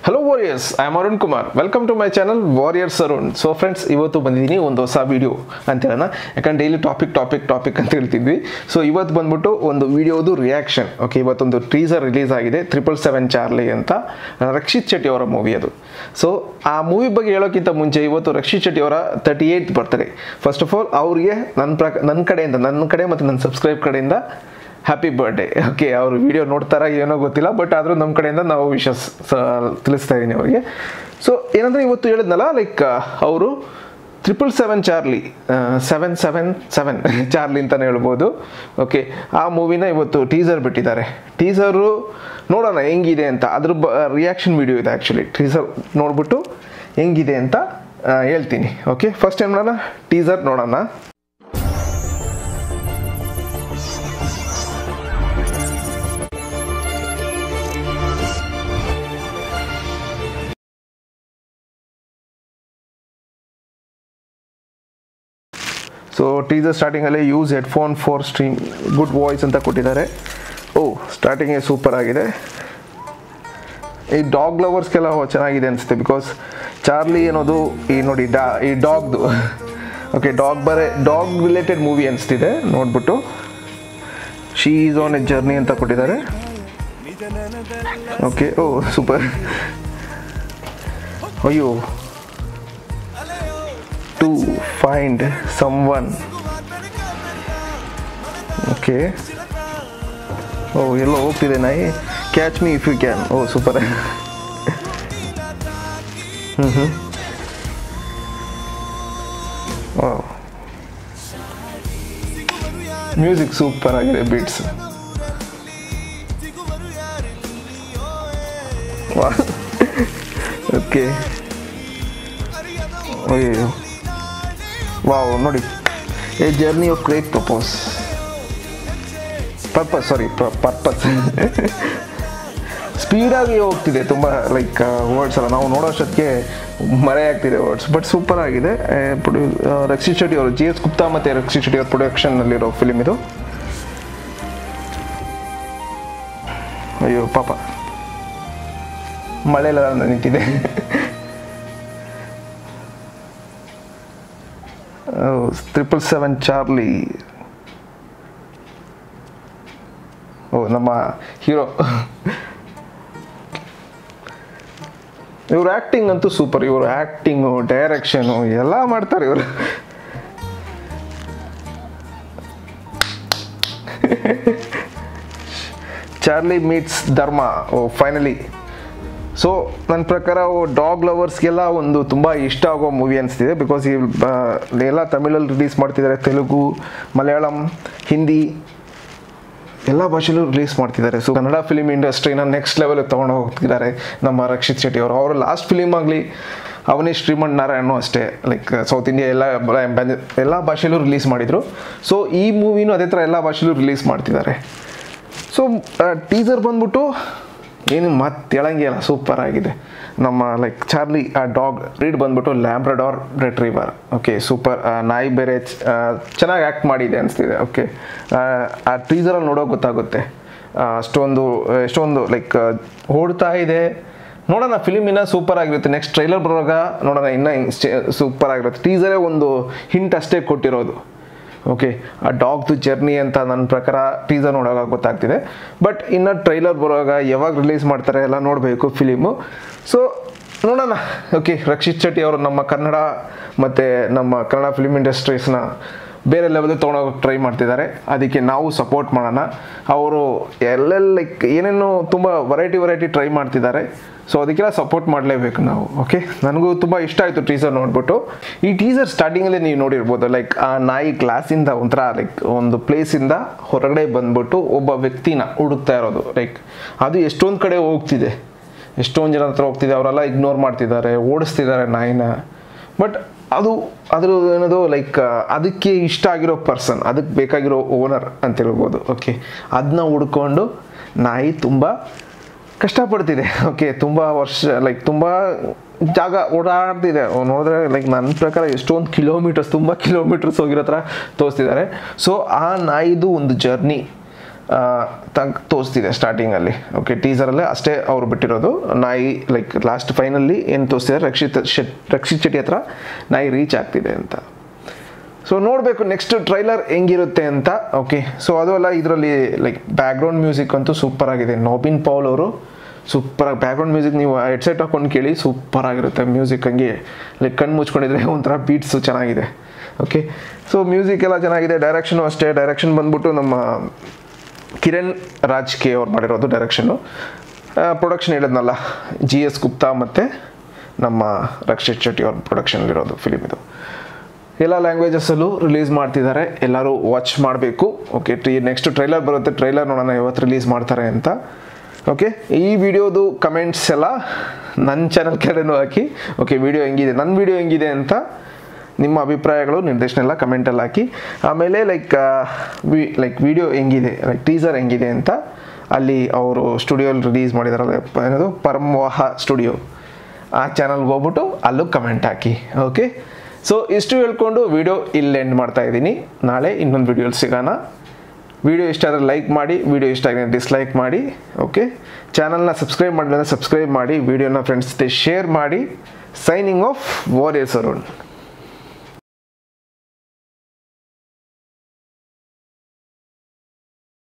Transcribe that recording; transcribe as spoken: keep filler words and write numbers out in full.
Hello Warriors, I am Arun Kumar. Welcome to my channel WarriorsArun. So friends, ಇವತ್ತು ಬಂದಿದ್ದೀನಿ ಒಂದು ಹೊಸ video ಅಂತ ಹೇಳೋಣ. ಯಾಕಂದ್ರೆ ಡೈಲಿ ಟಾಪಿಕ್ ಟಾಪಿಕ್ ಟಾಪಿಕ್ ಅಂತ ಹೇಳ್ತಿದ್ವಿ. ಸೊ ಇವತ್ತು ಬಂದ್ಬಿಟ್ಟು ಒಂದು ವಿಡಿಯೋದು ರಿಯಾಕ್ಷನ್. ಓಕೆ, ಇವತ್ತೊಂದು ಟೀಸರ್ ರಿಲೀಸ್ ಆಗಿದೆ, ಟ್ರಿಪಲ್ ಸೆವೆನ್ ಚಾರ್ಲಿ ಅಂತ, ರಕ್ಷಿತ್ ಶೆಟ್ಟಿ ಅವರ ಮೂವಿ ಅದು. ಸೊ ಆ ಮೂವಿ ಬಗ್ಗೆ ಹೇಳೋಕ್ಕಿಂತ ಮುಂಚೆ ಇವತ್ತು ರಕ್ಷಿತ್ ಶೆಟ್ಟಿ ಅವರ thirty eighth birthday. First of all ಅವರಿಗೆ ನನ್ನ ಪ್ರಕ ನನ್ನ ಕಡೆಯಿಂದ ನನ್ನ ಕಡೆ ಮತ್ತು ನನ್ನ ಸಬ್ಸ್ಕ್ರೈಬ್ ಕಡೆಯಿಂದ ಹ್ಯಾಪಿ ಬರ್ಡೇ. ಓಕೆ, ಅವರು ವಿಡಿಯೋ ನೋಡ್ತಾರ ಏನೋ ಗೊತ್ತಿಲ್ಲ, ಬಟ್ ಆದರೂ ನಮ್ಮ ಕಡೆಯಿಂದ ನಾವು ವಿಶಸ್ ತಿಳಿಸ್ತಾ ಇದ್ದೀನಿ ಅವರಿಗೆ. ಸೊ ಏನಂದರೆ ಇವತ್ತು ಹೇಳಿದ್ನಲ್ಲ, ಲೈಕ್ ಅವರು triple seven Charlie seven seven seven Charlie ಅಂತಲೇ ಹೇಳ್ಬೋದು. ಓಕೆ, ಆ ಮೂವಿನ ಇವತ್ತು ಟೀಸರ್ ಬಿಟ್ಟಿದ್ದಾರೆ. ಟೀಸರು ನೋಡೋಣ ಹೆಂಗಿದೆ ಅಂತ, ಅದ್ರ ಬ ರಿಯಾಕ್ಷನ್ ವಿಡಿಯೋ ಇದೆ ಆ್ಯಕ್ಚುಲಿ. ಟೀಸರ್ ನೋಡ್ಬಿಟ್ಟು ಹೆಂಗಿದೆ ಅಂತ ಹೇಳ್ತೀನಿ. ಓಕೆ, ಫಸ್ಟ್ ಏನು ಮಾಡೋಣ, ಟೀಸರ್ ನೋಡೋಣ. ಸೊ ಟೀಸರ್ ಸ್ಟಾರ್ಟಿಂಗಲ್ಲಿ use headphone for stream good voice ಅಂತ ಕೊಟ್ಟಿದ್ದಾರೆ. ಓ, ಸ್ಟಾರ್ಟಿಂಗೇ ಸೂಪರ್ ಆಗಿದೆ. ಈ ಡಾಗ್ ಲವರ್ಸ್ಗೆಲ್ಲ ಚೆನ್ನಾಗಿದೆ ಅನಿಸುತ್ತೆ, ಬಿಕಾಸ್ ಚಾರ್ಲಿ ಅನ್ನೋದು ಈ ನೋಡಿ ಡಾ ಈ ಡಾಗ್ದು. ಓಕೆ, ಡಾಗ್ ಬರೇ ಡಾಗ್ ರಿಲೇಟೆಡ್ ಮೂವಿ ಅನಿಸ್ತಿದೆ ನೋಡ್ಬಿಟ್ಟು. She is on a journey ಅಂತ ಕೊಟ್ಟಿದ್ದಾರೆ. ಓಕೆ, ಓ ಸೂಪರ್. ಅಯ್ಯೋ, to find someone. Okay. Oh, yellow ಹೋಗ್ತಿದೆ ನಾಯಿ. Catch me if you can. Oh, super. Mhm. Wow. Music super ಆಗಿದೆ, beats. Wow. Okay. ಅಯ್ಯೋ, ವಾವ್, ನೋಡಿ, a journey of great purpose purpose sorry purpose ಸ್ಪೀಡಾಗಿ ಹೋಗ್ತಿದೆ ತುಂಬ, ಲೈಕ್ ವರ್ಡ್ಸ್ ಎಲ್ಲ ನಾವು ನೋಡೋ ಅಷ್ಟೊತ್ತಿಗೆ ಮರೆ ಆಗ್ತಿದೆ ವರ್ಡ್ಸ್, ಬಟ್ ಸೂಪರ್ ಆಗಿದೆ. ಪ್ರೊಡ್ಯೂ ರಕ್ಷಿತ್ ಶೆಟ್ಟಿ ಅವರು, ಜಿ ಎಸ್ ಗುಪ್ತಾ ಮತ್ತು ರಕ್ಷಿತ್ ಶೆಟ್ಟಿ ಅವ್ರ ಪ್ರೊಡಕ್ಷನ್ನಲ್ಲಿರೋ ಫಿಲಿಮ್ ಇದು. ಅಯ್ಯೋ ಪಾಪ, ಮಳೆಲ್ಲ ನಿಂತಿದೆ. Triple seven Charlie. ಓ, ನಮ್ಮ ಹೀರೋ. ಇವ್ರ ಆ್ಯಕ್ಟಿಂಗ್ ಅಂತೂ ಸೂಪರ್. ಇವ್ರ ಆ್ಯಕ್ಟಿಂಗು, ಡೈರೆಕ್ಷನು ಎಲ್ಲ ಮಾಡ್ತಾರೆ ಇವರು. ಚಾರ್ಲಿ ಮೀಟ್ಸ್ ಧರ್ಮ. ಓ, ಫೈನಲಿ. ಸೊ ನನ್ನ ಪ್ರಕಾರ ಡಾಗ್ ಲವರ್ಸ್ಗೆಲ್ಲ ಒಂದು ತುಂಬ ಇಷ್ಟ ಆಗೋ ಮೂವಿ ಅನಿಸ್ತಿದೆ, ಬಿಕಾಸ್ ಈ ಎಲ್ಲ ತಮಿಳಲ್ಲಿ ರಿಲೀಸ್ ಮಾಡ್ತಿದ್ದಾರೆ, ತೆಲುಗು, ಮಲಯಾಳಂ, ಹಿಂದಿ ಎಲ್ಲ ಭಾಷೆಯಲ್ಲೂ ರಿಲೀಸ್ ಮಾಡ್ತಿದ್ದಾರೆ. ಸೊ ಕನ್ನಡ ಫಿಲಿಮ್ ಇಂಡಸ್ಟ್ರಿನ ನೆಕ್ಸ್ಟ್ ಲೆವೆಲ್ಗೆ ತೊಗೊಂಡು ಹೋಗ್ತಿದ್ದಾರೆ ನಮ್ಮ ರಕ್ಷಿತ್ ಶೆಟ್ಟಿ ಅವರು. ಅವರ ಲಾಸ್ಟ್ ಫಿಲಿಮ್ ಆಗಲಿ ಅವನೇ ಶ್ರೀಮಂತ್ ನಾರಾಯಣ್ ಅಷ್ಟೇ, ಲೈಕ್ ಸೌತ್ ಇಂಡಿಯಾ ಎಲ್ಲ ಎಲ್ಲ ಭಾಷೆಯಲ್ಲೂ ರಿಲೀಸ್ ಮಾಡಿದರು. ಸೊ ಈ ಮೂವಿನೂ ಅದೇ ಥರ ಎಲ್ಲ ಭಾಷೆಯಲ್ಲೂ ರಿಲೀಸ್ ಮಾಡ್ತಿದ್ದಾರೆ. ಸೊ ಟೀಸರ್ ಬಂದ್ಬಿಟ್ಟು ಏನು ಮತ್ತೆ ಹೇಳಂಗಿಲ್ಲ, ಸೂಪರ್ ಆಗಿದೆ. ನಮ್ಮ ಲೈಕ್ ಚಾರ್ಲಿ ಆ ಡಾಗ್ ರೀಡ್ ಬಂದ್ಬಿಟ್ಟು ಲ್ಯಾಬ್ರಡಾರ್ ರೆಟ್ರೀವರ್. Okay, super. ನಾಯಿ ಬೇರೆ ಚೆನ್ನಾಗಿ ಆ್ಯಕ್ಟ್ ಮಾಡಿದೆ ಅನಿಸ್ತಿದೆ. ಓಕೆ, ಆ ಟೀಸರಲ್ಲಿ ನೋಡೋಕೆ ಗೊತ್ತಾಗುತ್ತೆ ಅಷ್ಟೊಂದು ಎಷ್ಟೊಂದು ಲೈಕ್ ಓಡ್ತಾ ಇದೆ. ನೋಡೋಣ, ಫಿಲಿಮ್ ಇನ್ನೂ ಸೂಪರ್ ಆಗಿರುತ್ತೆ. ನೆಕ್ಸ್ಟ್ ಟ್ರೈಲರ್ ಬರುವಾಗ ನೋಡೋಣ, ಇನ್ನೂ ಸೂಪರ್ ಆಗಿರುತ್ತೆ. ಟೀಸರೇ ಒಂದು ಹಿಂಟ್ ಅಷ್ಟೇ ಕೊಟ್ಟಿರೋದು. ಓಕೆ, ಆ ಡಾಗ್ದು ಜರ್ನಿ ಅಂತ ನನ್ನ ಪ್ರಕಾರ ಟೀಸರ್ ನೋಡೋವಾಗ ಗೊತ್ತಾಗ್ತಿದೆ, ಬಟ್ ಇನ್ನು ಟ್ರೈಲರ್ ಬರುವಾಗ ಯಾವಾಗ ರಿಲೀಸ್ ಮಾಡ್ತಾರೆ ಎಲ್ಲ ನೋಡಬೇಕು ಫಿಲಿಮು. ಸೊ ನೋಡೋಣ. ಓಕೆ, ರಕ್ಷಿತ್ ಶೆಟ್ಟಿ ಅವರು ನಮ್ಮ ಕನ್ನಡ ಮತ್ತು ನಮ್ಮ ಕನ್ನಡ ಫಿಲಿಮ್ ಇಂಡಸ್ಟ್ರೀಸ್ನ ಬೇರೆ ಲೆವೆಲ್ಗೆ ತೊಗೊಂಡೋಗೋಕೆ ಟ್ರೈ ಮಾಡ್ತಿದ್ದಾರೆ. ಅದಕ್ಕೆ ನಾವು ಸಪೋರ್ಟ್ ಮಾಡೋಣ. ಅವರು ಎಲ್ಲೆಲ್ಲ ಲೈಕ್ ಏನೇನೋ ತುಂಬ ವೆರೈಟಿ ವೆರೈಟಿ ಟ್ರೈ ಮಾಡ್ತಿದ್ದಾರೆ. ಸೊ ಅದಕ್ಕೆಲ್ಲ ಸಪೋರ್ಟ್ ಮಾಡಲೇಬೇಕು ನಾವು. ಓಕೆ, ನನಗೂ ತುಂಬ ಇಷ್ಟ ಆಯಿತು ಟೀಸರ್ ನೋಡ್ಬಿಟ್ಟು. ಈ ಟೀಸರ್ ಸ್ಟಾರ್ಟಿಂಗಲ್ಲೇ ನೀವು ನೋಡಿರ್ಬೋದು, ಲೈಕ್ ಆ ನಾಯಿ ಗ್ಲಾಸಿಂದ ಒಂಥರ ಲೈಕ್ ಒಂದು ಪ್ಲೇಸಿಂದ ಹೊರಗಡೆ ಬಂದ್ಬಿಟ್ಟು ಒಬ್ಬ ವ್ಯಕ್ತಿನ ಹುಡುಕ್ತಾ ಇರೋದು. ಲೈಕ್ ಅದು ಎಷ್ಟೊಂದು ಕಡೆ ಹೋಗ್ತಿದೆ, ಎಷ್ಟೊಂದು ಜನ ಹತ್ರ ಹೋಗ್ತಿದೆ, ಅವರೆಲ್ಲ ಇಗ್ನೋರ್ ಮಾಡ್ತಿದ್ದಾರೆ, ಓಡಿಸ್ತಿದ್ದಾರೆ ನಾಯಿನ. ಬಟ್ ಅದು ಅದ್ರ ಏನದು ಲೈಕ್ ಅದಕ್ಕೆ ಇಷ್ಟ ಆಗಿರೋ ಪರ್ಸನ್, ಅದಕ್ಕೆ ಬೇಕಾಗಿರೋ ಓನರ್ ಅಂತ ಹೇಳ್ಬೋದು. ಓಕೆ, ಅದನ್ನ ಹುಡ್ಕೊಂಡು ನಾಯಿ ತುಂಬ ಕಷ್ಟಪಡ್ತಿದೆ. ಓಕೆ, ತುಂಬ ವರ್ಷ ಲೈಕ್ ತುಂಬ ಜಾಗ ಓಡಾಡ್ತಿದೆ ನೋಡಿದ್ರೆ. ಲೈಕ್ ನನ್ನ ಪ್ರಕಾರ ಎಷ್ಟೊಂದು ಕಿಲೋಮೀಟರ್ಸ್ ತುಂಬ ಕಿಲೋಮೀಟರ್ಸ್ ಹೋಗಿರೋ ಥರ ತೋರಿಸ್ತಿದ್ದಾರೆ. ಸೊ ಆ ನಾಯಿದು ಒಂದು ಜರ್ನಿ ತಂಗ್ ತೋರಿಸ್ತಿದೆ ಸ್ಟಾರ್ಟಿಂಗಲ್ಲಿ. ಓಕೆ, ಟೀಸರಲ್ಲೇ ಅಷ್ಟೇ ಅವರು ಬಿಟ್ಟಿರೋದು. ನಾಯಿ ಲೈಕ್ ಲಾಸ್ಟ್ ಫೈನಲ್ಲಿ ಏನು ತೋರಿಸ್ತಿದ್ದಾರೆ, ರಕ್ಷಿತ್ ಶೆಟ್ ರಕ್ಷಿತ್ ಶೆಟ್ಟಿ ಹತ್ರ ನಾಯಿ ರೀಚ್ ಆಗ್ತಿದೆ ಅಂತ. ಸೊ ನೋಡಬೇಕು ನೆಕ್ಸ್ಟ್ ಟ್ರೈಲರ್ ಹೆಂಗಿರುತ್ತೆ ಅಂತ. ಓಕೆ, ಸೊ ಅದು ಅಲ್ಲ, ಇದರಲ್ಲಿ ಲೈಕ್ ಬ್ಯಾಕ್ಗ್ರೌಂಡ್ ಮ್ಯೂಸಿಕ್ ಅಂತೂ ಸೂಪರ್ ಆಗಿದೆ. ನೋಬಿನ್ ಪೌಲ್ ಅವರು ಸೂಪರಾಗಿ ಬ್ಯಾಕ್ಗ್ರೌಂಡ್ ಮ್ಯೂಸಿಕ್ ನೀವು ಹೆಡ್ಸೆಟ್ ಹಾಕೊಂಡು ಕೇಳಿ, ಸೂಪರ್ ಆಗಿರುತ್ತೆ ಮ್ಯೂಸಿಕ್. ಹಂಗೆ ಲೈಕ್ ಕಣ್ಣು ಮುಚ್ಕೊಂಡಿದ್ರೆ ಒಂಥರ ಬೀಟ್ಸು ಚೆನ್ನಾಗಿದೆ. ಓಕೆ, ಸೊ ಮ್ಯೂಸಿಕ್ ಎಲ್ಲ ಚೆನ್ನಾಗಿದೆ. ಡೈರೆಕ್ಷನು ಅಷ್ಟೇ. ಡೈರೆಕ್ಷನ್ ಬಂದ್ಬಿಟ್ಟು ನಮ್ಮ ಕಿರಣ್ ರಾಜ್ ಕೆ ಅವ್ರು ಮಾಡಿರೋದು ಡೈರೆಕ್ಷನ್ನು. ಪ್ರೊಡಕ್ಷನ್ ಹೇಳಿದ್ನಲ್ಲ, ಜಿ ಎಸ್ ಗುಪ್ತಾ ಮತ್ತು ನಮ್ಮ ರಕ್ಷಿತ್ ಶೆಟ್ಟಿ ಅವ್ರ ಪ್ರೊಡಕ್ಷನಲ್ಲಿರೋದು ಫಿಲಿಮ್ ಇದು. ಎಲ್ಲ ಲ್ಯಾಂಗ್ವೇಜಸಲ್ಲೂ ರಿಲೀಸ್ ಮಾಡ್ತಿದ್ದಾರೆ, ಎಲ್ಲರೂ ವಾಚ್ ಮಾಡಬೇಕು. ಓಕೆ, ಟ್ರೀ ನೆಕ್ಸ್ಟ್ ಟ್ರೈಲರ್ ಬರುತ್ತೆ, ಟ್ರೈಲರ್ ನೋಡೋಣ ಯಾವತ್ತು ರಿಲೀಸ್ ಮಾಡ್ತಾರೆ ಅಂತ. ಓಕೆ, ಈ ವಿಡಿಯೋದು ಕಮೆಂಟ್ಸ್ ಎಲ್ಲ ನನ್ನ ಚಾನಲ್ ಕಡೆನೂ ಹಾಕಿ. ಓಕೆ, ವಿಡಿಯೋ ಹೆಂಗಿದೆ, ನನ್ನ ವಿಡಿಯೋ ಹೆಂಗಿದೆ ಅಂತ ನಿಮ್ಮ ಅಭಿಪ್ರಾಯಗಳು ನಿರ್ದೇಶನ ಎಲ್ಲ ಕಮೆಂಟಲ್ಲಿ ಹಾಕಿ. ಆಮೇಲೆ ಲೈಕ್ ವಿ ಲೈಕ್ ವಿಡಿಯೋ ಹೆಂಗಿದೆ, ಲೈಕ್ ಟೀಸರ್ ಹೆಂಗಿದೆ ಅಂತ ಅಲ್ಲಿ ಅವರು ಸ್ಟುಡಿಯೋಲಿ ರಿಲೀಸ್ ಮಾಡಿದಾರಲ್ಲ, ಏನದು ಪರಮ್ವಾಹ ಸ್ಟುಡಿಯೋ, ಆ ಚಾನಲ್ಗೆ ಹೋಗ್ಬಿಟ್ಟು ಅಲ್ಲೂ ಕಮೆಂಟ್ ಹಾಕಿ. ಓಕೆ, ಸೊ ಇಷ್ಟು ಹೇಳ್ಕೊಂಡು ವಿಡಿಯೋ ಇಲ್ಲಿ ಎಂಡ್ ಮಾಡ್ತಾ ಇದ್ದೀನಿ. ನಾಳೆ ಇನ್ನೊಂದು ವಿಡಿಯೋಲಿ ಸಿಗೋಣ. ವಿಡಿಯೋ ಇಷ್ಟ ಆದರೆ ಲೈಕ್ ಮಾಡಿ, ವಿಡಿಯೋ ಇಷ್ಟ ಆಗಿದೆ ಡಿಸ್ಲೈಕ್ ಮಾಡಿ. ಓಕೆ, ಚಾನಲ್ನ ಸಬ್ಸ್ಕ್ರೈಬ್ ಮಾಡಲಿಲ್ಲ ಸಬ್ಸ್ಕ್ರೈಬ್ ಮಾಡಿ, ವಿಡಿಯೋನ ಫ್ರೆಂಡ್ಸ್ ಜೊತೆ ಶೇರ್ ಮಾಡಿ. Signing off warriors Arun.